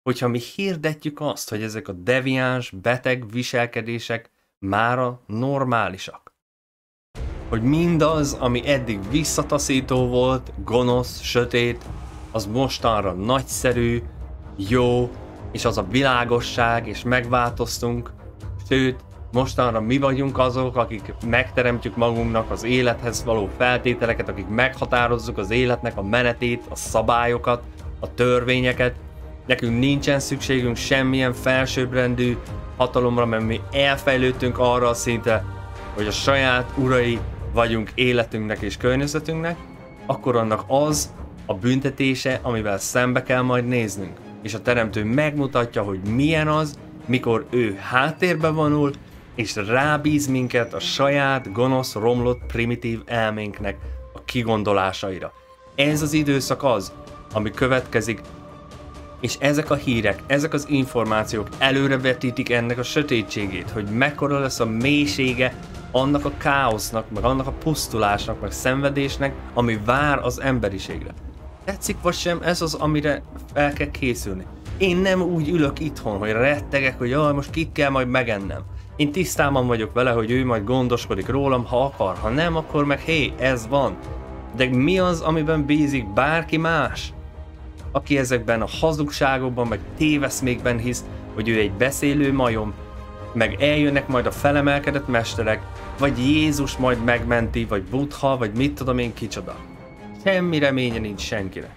hogyha mi hirdetjük azt, hogy ezek a deviáns, beteg viselkedések mára normálisak. Hogy mindaz, ami eddig visszataszító volt, gonosz, sötét, az mostanra nagyszerű, jó, és az a világosság, és megváltoztunk, sőt, mostanra mi vagyunk azok, akik megteremtjük magunknak az élethez való feltételeket, akik meghatározzuk az életnek a menetét, a szabályokat, a törvényeket. Nekünk nincsen szükségünk semmilyen felsőbbrendű hatalomra, mert mi elfejlődtünk arra a szintre, hogy a saját urai vagyunk életünknek és környezetünknek, akkor annak az a büntetése, amivel szembe kell majd néznünk. És a Teremtő megmutatja, hogy milyen az, mikor ő háttérbe vonul, és rábíz minket a saját gonosz, romlott, primitív elménknek a kigondolásaira. Ez az időszak az, ami következik, és ezek a hírek, ezek az információk előrevetítik ennek a sötétségét, hogy mekkora lesz a mélysége annak a káosznak, meg annak a pusztulásnak, meg szenvedésnek, ami vár az emberiségre. Tetszik vagy sem, ez az, amire fel kell készülni. Én nem úgy ülök itthon, hogy rettegek, hogy jaj, most kit kell majd megennem. Én tisztában vagyok vele, hogy ő majd gondoskodik rólam, ha akar, ha nem, akkor meg hé, ez van. De mi az, amiben bízik bárki más? Aki ezekben a hazugságokban, meg téveszmékben hisz, hogy ő egy beszélő majom, meg eljönnek majd a felemelkedett mesterek, vagy Jézus majd megmenti, vagy Buddha, vagy mit tudom én kicsoda. Semmi reménye nincs senkinek.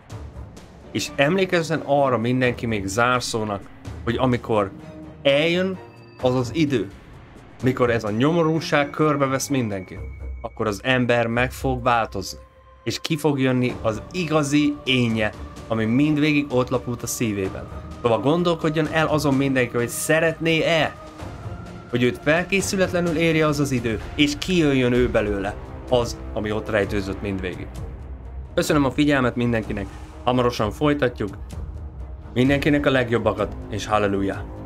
És emlékezzen arra mindenki még zárszónak, hogy amikor eljön az az idő, mikor ez a nyomorúság körbevesz mindenkit, akkor az ember meg fog változni, és ki fog jönni az igazi énje, ami mindvégig ott lapult a szívében. Szóval gondolkodjon el azon mindenki, hogy szeretné-e, hogy őt felkészületlenül érje az az idő, és kijöjjön ő belőle az, ami ott rejtőzött mindvégig. Köszönöm a figyelmet mindenkinek, hamarosan folytatjuk, mindenkinek a legjobbakat, és halleluja!